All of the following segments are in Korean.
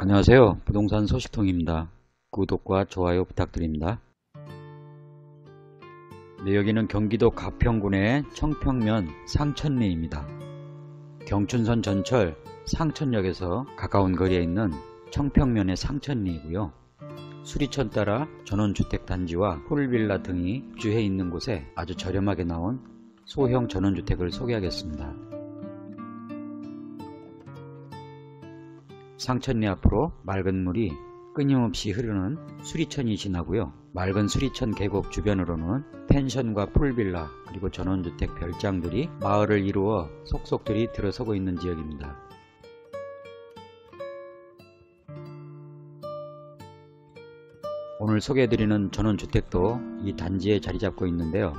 안녕하세요. 부동산 소식통입니다. 구독과 좋아요 부탁드립니다. 네, 여기는 경기도 가평군의 청평면 상천리입니다. 경춘선 전철 상천역에서 가까운 거리에 있는 청평면의 상천리이고요. 수리천 따라 전원주택 단지와 풀빌라 등이 입주해 있는 곳에 아주 저렴하게 나온 소형 전원주택을 소개하겠습니다. 상천리 앞으로 맑은 물이 끊임없이 흐르는 수리천이 지나고요. 맑은 수리천 계곡 주변으로는 펜션과 풀빌라 그리고 전원주택 별장들이 마을을 이루어 속속들이 들어서고 있는 지역입니다. 오늘 소개해드리는 전원주택도 이 단지에 자리잡고 있는데요.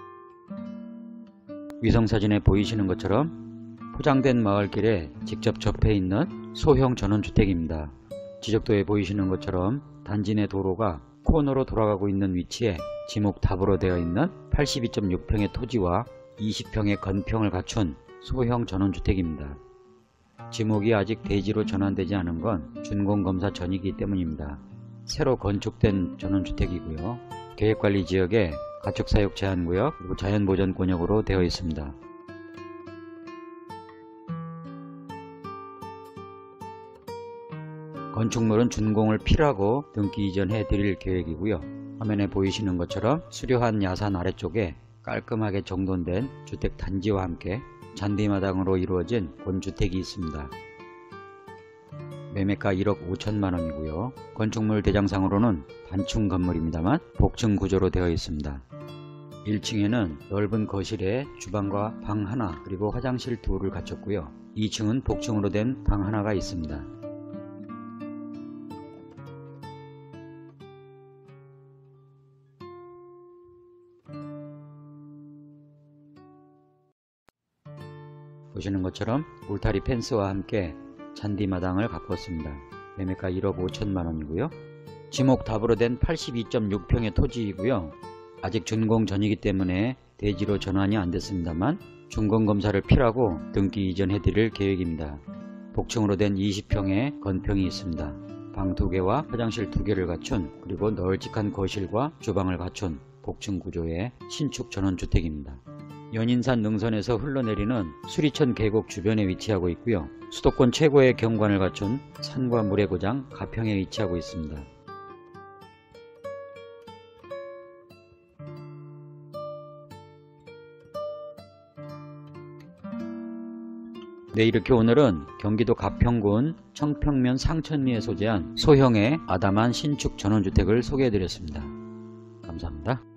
위성사진에 보이시는 것처럼 포장된 마을길에 직접 접해 있는 소형 전원주택입니다. 지적도에 보이시는 것처럼 단지 내 도로가 코너로 돌아가고 있는 위치에 지목답으로 되어 있는 82.6평의 토지와 20평의 건평을 갖춘 소형 전원주택입니다. 지목이 아직 대지로 전환되지 않은 건 준공검사 전이기 때문입니다. 새로 건축된 전원주택이고요. 계획관리지역에 가축사육 제한구역 그리고 자연보전권역으로 되어 있습니다. 건축물은 준공을 필요하고 등기 이전해 드릴 계획이고요. 화면에 보이시는 것처럼 수려한 야산 아래쪽에 깔끔하게 정돈된 주택 단지와 함께 잔디마당으로 이루어진 본주택이 있습니다. 매매가 1억 5천만원이고요. 건축물 대장상으로는 단층 건물입니다만 복층 구조로 되어 있습니다. 1층에는 넓은 거실에 주방과 방 하나 그리고 화장실 2를 갖췄고요. 2층은 복층으로 된 방 하나가 있습니다. 보시는 것처럼 울타리 펜스와 함께 잔디마당을 가꿨습니다. 매매가 1억 5천만원이고요. 지목답으로 된 82.6평의 토지이고요. 아직 준공 전이기 때문에 대지로 전환이 안됐습니다만 준공검사를 필요하고 등기 이전해 드릴 계획입니다. 복층으로 된 20평의 건평이 있습니다. 방 2개와 화장실 2개를 갖춘 그리고 널찍한 거실과 주방을 갖춘 복층 구조의 신축 전원주택입니다. 연인산 능선에서 흘러내리는 수리천 계곡 주변에 위치하고 있고요. 수도권 최고의 경관을 갖춘 산과 물의 고장 가평에 위치하고 있습니다. 네, 이렇게 오늘은 경기도 가평군 청평면 상천리에 소재한 소형의 아담한 신축 전원주택을 소개해드렸습니다. 감사합니다.